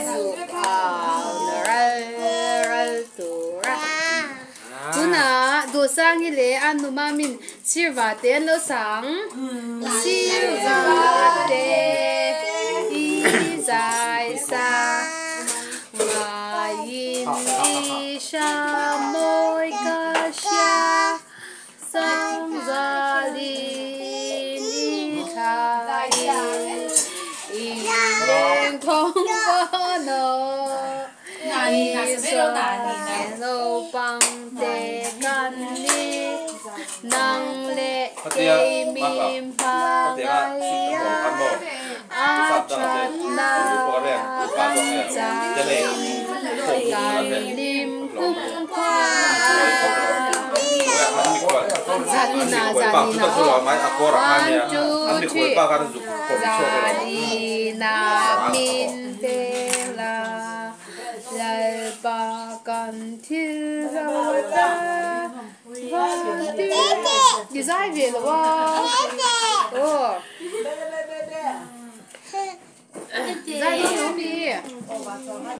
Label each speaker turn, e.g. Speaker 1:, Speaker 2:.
Speaker 1: zu tu ra tuna do sang hi le anuma min sirwa ten lo sang sirwa te i zai sa ma yin i sha moi ka sha sang za li ni tha i leng thong ko no i so no pang te kan ni nang le ke mim pa ya a chat na kan cha kan lim kum kwa Zalina, one, two, three. Zalina, Mindela, Lalpa, Cantilla, Design will oh. That is